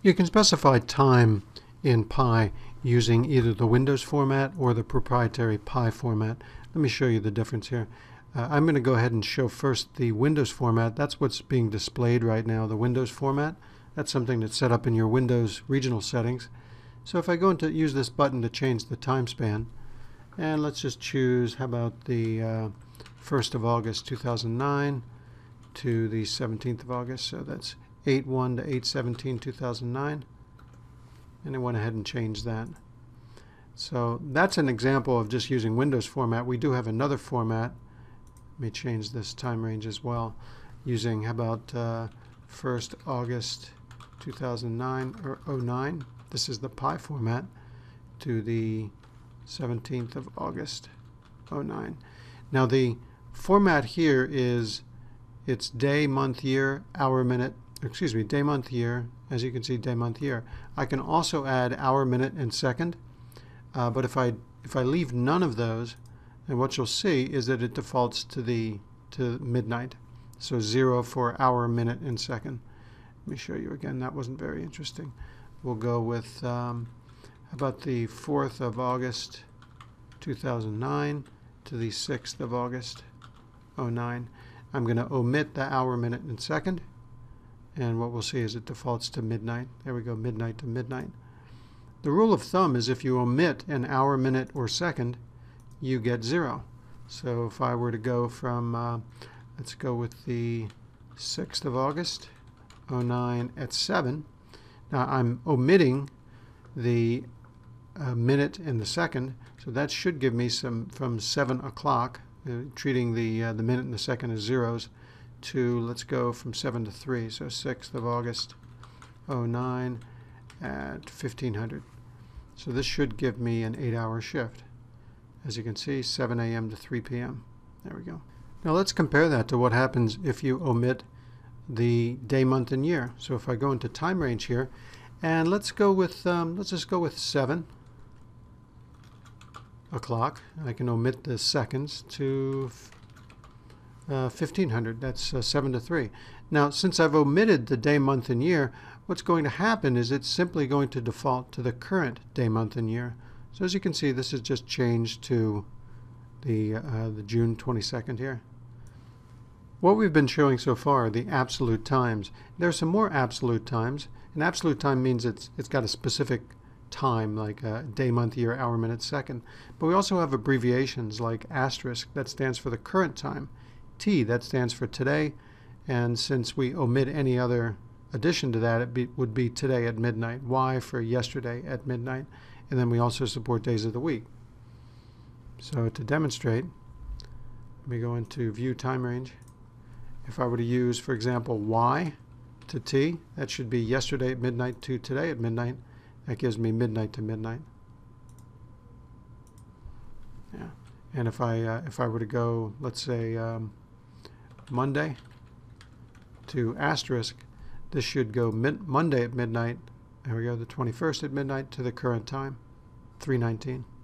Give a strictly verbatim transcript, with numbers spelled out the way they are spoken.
You can specify time in Pi using either the Windows format or the proprietary Pi format. Let me show you the difference here. Uh, I'm going to go ahead and show first the Windows format. That's what's being displayed right now, the Windows format. That's something that's set up in your Windows regional settings. So if I go into use this button to change the time span, and let's just choose, how about the uh, first of August two thousand nine to the seventeenth of August, so that's eight one to eight seventeen two thousand nine, and I went ahead and changed that. So that's an example of just using Windows format. We do have another format. Let me change this time range as well, using, how about uh, first August two thousand nine or oh nine. This is the Pi format, to the seventeenth of August oh nine. Now the format here is it's day, month, year, hour, minute, excuse me, day, month, year. As you can see, day, month, year. I can also add hour, minute, and second. Uh, but if I if I leave none of those, and what you'll see is that it defaults to the to midnight. So zero for hour, minute, and second. Let me show you again. That wasn't very interesting. We'll go with um, how about the fourth of August two thousand nine to the sixth of August oh nine. I'm going to omit the hour, minute, and second. And what we'll see is it defaults to midnight. There we go, midnight to midnight. The rule of thumb is if you omit an hour, minute, or second, you get zero. So if I were to go from, uh, let's go with the sixth of August oh nine at seven. Now I'm omitting the uh, minute and the second, so that should give me some from seven o'clock, uh, treating the uh, the minute and the second as zeros, to, let's go from seven to three, so sixth of August oh nine at fifteen hundred. So this should give me an eight hour shift. As you can see, seven A M to three P M There we go. Now let's compare that to what happens if you omit the day, month, and year. So if I go into time range here, and let's go with um, let's just go with seven o'clock. I can omit the seconds to uh, fifteen hundred. That's uh, seven to three. Now, since I've omitted the day, month, and year, what's going to happen is it's simply going to default to the current day, month, and year. So as you can see, this is just changed to the uh, the June twenty-second here. What we've been showing so far are the absolute times. There are some more absolute times. An absolute time means it's it's got a specific time, like uh, day, month, year, hour, minute, second. But we also have abbreviations like asterisk, that stands for the current time. T, that stands for today. And since we omit any other addition to that, it be, would be today at midnight. Y for yesterday at midnight. And then we also support days of the week. So to demonstrate, let me go into view time range. If I were to use, for example, Y to T, that should be yesterday at midnight to today at midnight. That gives me midnight to midnight. Yeah. And if I uh, if I were to go, let's say um, Monday to asterisk, this should go mid Monday at midnight. There we go, the twenty-first at midnight to the current time, three nineteen.